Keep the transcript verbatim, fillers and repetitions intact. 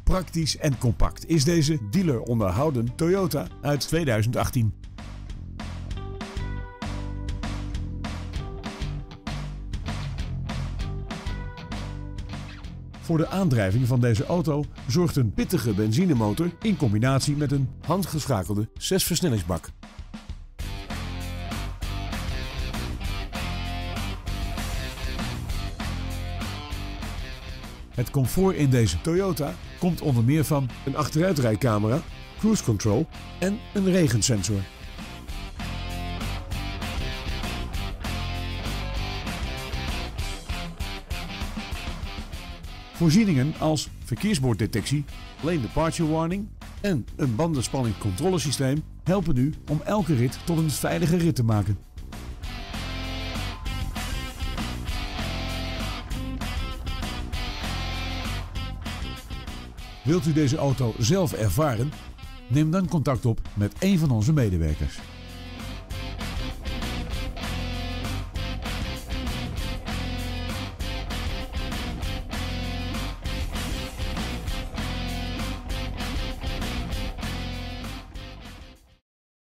praktisch en compact is deze dealer onderhouden Toyota uit tweeduizend achttien. Voor de aandrijving van deze auto zorgt een pittige benzinemotor in combinatie met een handgeschakelde zesversnellingsbak. Het comfort in deze Toyota komt onder meer van een achteruitrijcamera, cruise control en een regensensor. Voorzieningen als verkeersborddetectie, lane departure warning en een bandenspanningscontrolesysteem helpen u om elke rit tot een veilige rit te maken. Wilt u deze auto zelf ervaren? Neem dan contact op met een van onze medewerkers.